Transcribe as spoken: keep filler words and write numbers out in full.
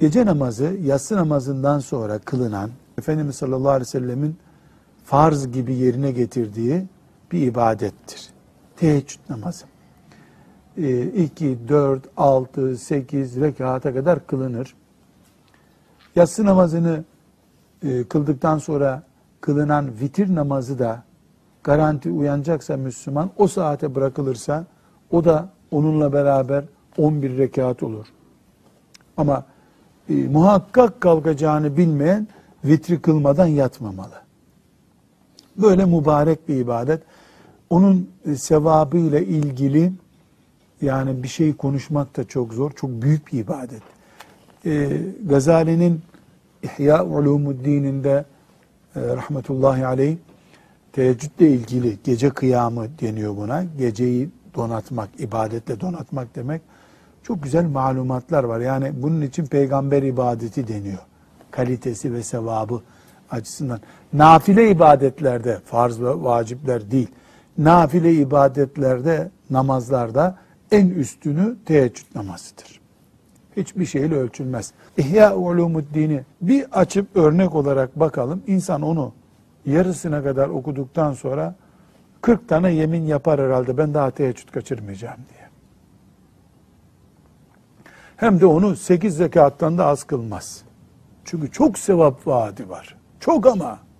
Gece namazı yatsı namazından sonra kılınan, Efendimiz sallallahu aleyhi ve sellemin farz gibi yerine getirdiği bir ibadettir. Teheccüd namazı. iki, dört, altı, sekiz rekata kadar kılınır. Yatsı namazını e, kıldıktan sonra kılınan vitir namazı da garanti uyanacaksa Müslüman, o saate bırakılırsa o da onunla beraber on bir rekat olur. Ama e, muhakkak kalkacağını bilmeyen vitri kılmadan yatmamalı. Böyle mübarek bir ibadet. Onun e, sevabıyla ilgili yani bir şey konuşmak da çok zor. Çok büyük bir ibadet. E, Gazali'nin İhya Ulumuddin'inde e, rahmetullahi aleyh teheccüdle ilgili gece kıyamı deniyor buna. Geceyi donatmak, ibadetle donatmak demek. Çok güzel malumatlar var. Yani bunun için peygamber ibadeti deniyor. Kalitesi ve sevabı açısından. Nafile ibadetlerde, farz ve vacipler değil, nafile ibadetlerde, namazlarda en üstünü teheccüd namazıdır. Hiçbir şeyle ölçülmez. İhya Ulumuddin'i bir açıp örnek olarak bakalım. İnsan onu yarısına kadar okuduktan sonra kırk tane yemin yapar herhalde, ben daha teheccüd kaçırmayacağım diye. Hem de onu sekiz rekattan da az kılmaz. Çünkü çok sevap vaadi var. Çok ama.